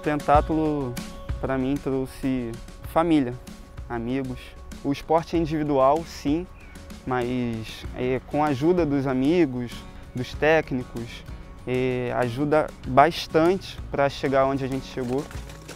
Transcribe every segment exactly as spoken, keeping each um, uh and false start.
pentatlo, para mim, trouxe família, amigos. O esporte é individual, sim, mas é, com a ajuda dos amigos, dos técnicos, é, ajuda bastante para chegar onde a gente chegou.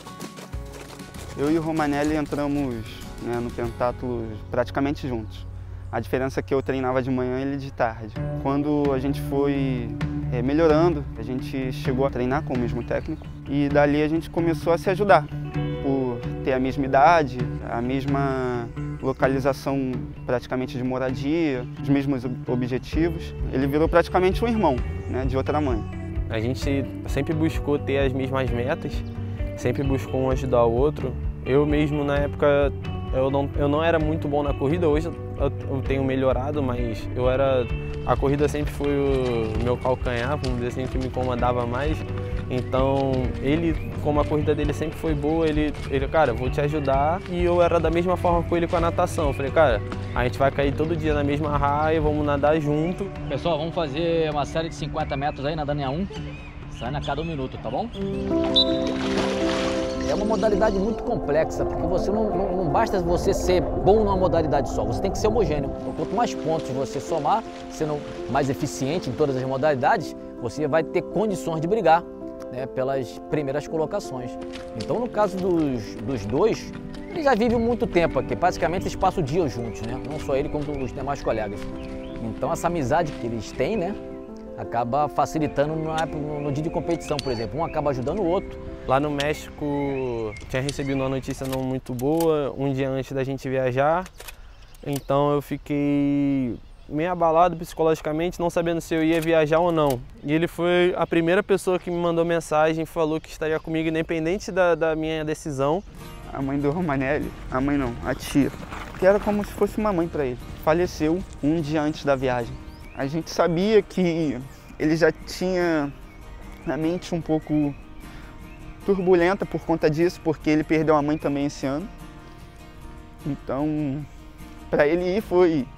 Eu e o Romanelli entramos, né, no pentatlo praticamente juntos. A diferença é que eu treinava de manhã e ele de tarde. Quando a gente foi é, melhorando, a gente chegou a treinar com o mesmo técnico e dali a gente começou a se ajudar. Por ter a mesma idade, a mesma localização praticamente de moradia, os mesmos objetivos, ele virou praticamente um irmão, né, de outra mãe. A gente sempre buscou ter as mesmas metas, sempre buscou um ajudar o outro. Eu mesmo, na época, eu não, eu não era muito bom na corrida, hoje eu, eu tenho melhorado, mas eu era, a corrida sempre foi o meu calcanhar, vamos dizer assim, que me incomodava mais. Então, ele, como a corrida dele sempre foi boa, ele, ele, cara, vou te ajudar. E eu era da mesma forma com ele com a natação. Eu falei, cara, a gente vai cair todo dia na mesma raia, vamos nadar junto. Pessoal, vamos fazer uma série de cinquenta metros aí, nadando em A um, saindo a cada um minuto, tá bom? É uma modalidade muito complexa, porque você não, não, não basta você ser bom numa modalidade só, você tem que ser homogêneo. Então, quanto mais pontos você somar, sendo mais eficiente em todas as modalidades, você vai ter condições de brigar, né, pelas primeiras colocações. Então, no caso dos, dos dois, eles já vivem muito tempo aqui, praticamente eles passam o dia juntos, né? Não só ele, como os demais colegas. Então, essa amizade que eles têm, né, acaba facilitando no, no dia de competição, por exemplo. Um acaba ajudando o outro. Lá no México, tinha recebido uma notícia não muito boa, um dia antes da gente viajar. Então eu fiquei meio abalado psicologicamente, não sabendo se eu ia viajar ou não. E ele foi a primeira pessoa que me mandou mensagem, falou que estaria comigo independente da, da minha decisão. A mãe do Romanelli, a mãe não, a tia, que era como se fosse uma mãe para ele, faleceu um dia antes da viagem. A gente sabia que ele já tinha a mente um pouco turbulenta por conta disso, porque ele perdeu a mãe também esse ano. Então, para ele ir foi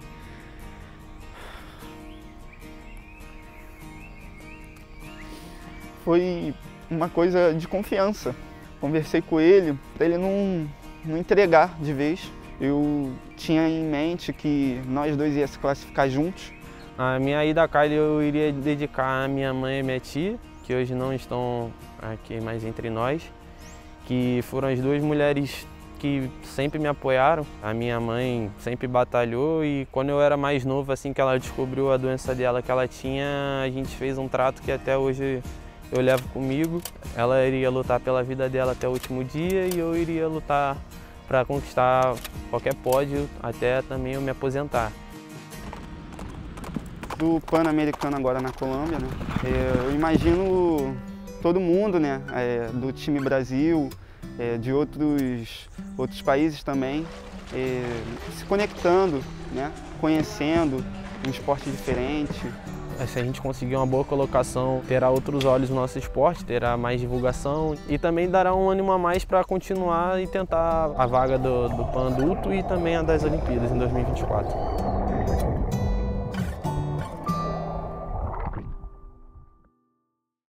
foi uma coisa de confiança. Conversei com ele para ele não, não entregar de vez. Eu tinha em mente que nós dois ia se classificar juntos. A minha ida a Cali eu iria dedicar à minha mãe e minha tia, que hoje não estão aqui mais entre nós, que foram as duas mulheres que sempre me apoiaram. A minha mãe sempre batalhou e quando eu era mais novo, assim que ela descobriu a doença dela que ela tinha, a gente fez um trato que até hoje eu levo comigo. Ela iria lutar pela vida dela até o último dia e eu iria lutar para conquistar qualquer pódio até também eu me aposentar. Do Pan-Americano agora na Colômbia, né? Eu imagino todo mundo, né? É, do time Brasil, é, de outros, outros países também, é, se conectando, né? Conhecendo um esporte diferente. Se a gente conseguir uma boa colocação, terá outros olhos no nosso esporte, terá mais divulgação e também dará um ânimo a mais para continuar e tentar a vaga do, do Pan adulto e também a das Olimpíadas em dois mil e vinte e quatro.